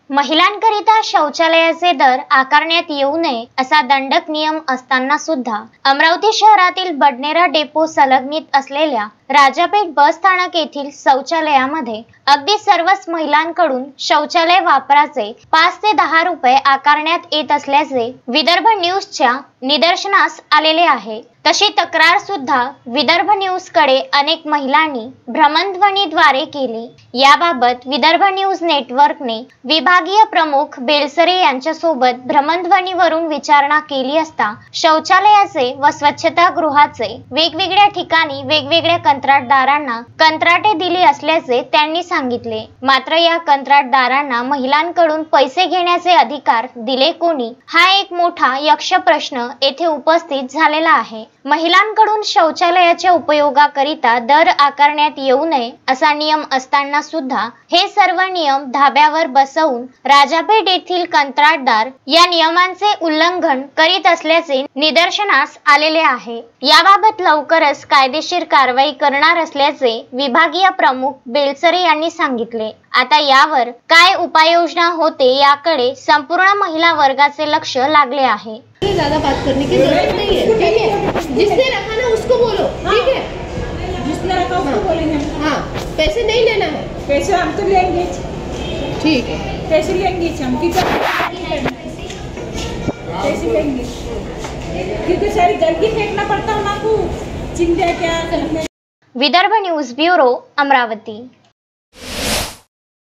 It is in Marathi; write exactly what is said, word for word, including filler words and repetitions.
महिलांकरिता शौचालयाचे दर आकारण्यात येऊ नये असा दंडक नियम असताना सुद्धा अमरावती शहरातील बडनेरा डेपो संलग्नित असलेल्या राजापेठ बस स्थानक येथील शौचालयामध्ये अगदी सर्वच महिलांकडून शौचालय वापराचे पाच ते दहा रुपये आकारण्यात येत असल्याचे विदर्भ न्यूजच्या निदर्शनास आलेले आहे। तशी तक्रार सुद्धा विदर्भ न्यूज कडे अनेक महिलांनी भ्रमणध्वनीद्वारे केली। याबाबत विदर्भ न्यूज नेटवर्कने विभागीय प्रमुख बेलसरे यांच्यासोबत भ्रमणध्वनीवरून विचारणा केली असता शौचालयाचे व स्वच्छता गृहाचे वेगवेगळ्या ठिकाणी वेगवेगळ्या कंत्राटदारांना कंत्राटे दिली असल्याचे त्यांनी सांगितले। मात्र या कंत्राटदारांना महिलांकडून पैसे घेण्याचे अधिकार दिले कोणी, हा एक मोठा यक्ष प्रश्न येथे उपस्थित झालेला आहे। महिलांकडून शौचालयाच्या उपयोगाकरिता दर आकारण्यात येऊ नये असा नियम असताना सुद्धा हे सर्व नियम धाब्यावर बसवून राजापेठ येथील कंत्राटदार या नियमांचे उल्लंघन करीत असल्याचे निदर्शनास आलेले आहे। याबाबत लवकरच कायदेशीर कारवाई करणार असल्याचे विभागीय प्रमुख बेलसरे यांनी सांगितले। आता यावर काय उपाययोजना होते याकडे संपूर्ण महिला वर्गाचे लक्ष लागले आहे। ज्यादा बात करने की जरूरत नहीं है, ठीक है? जिसने रखा ना उसको बोलो, ठीक है? जिसने रखा उसको बोलेंगे। हाँ, पैसे नहीं लेना है। पैसे हम तो लेंगे, ठीक है? पैसे लेंगे हम, पैसे लेंगे क्योंकि सारी गंदगी फेंकना पड़ता है हमको, चिंता क्या। Vidarbha news bureau, Amravati.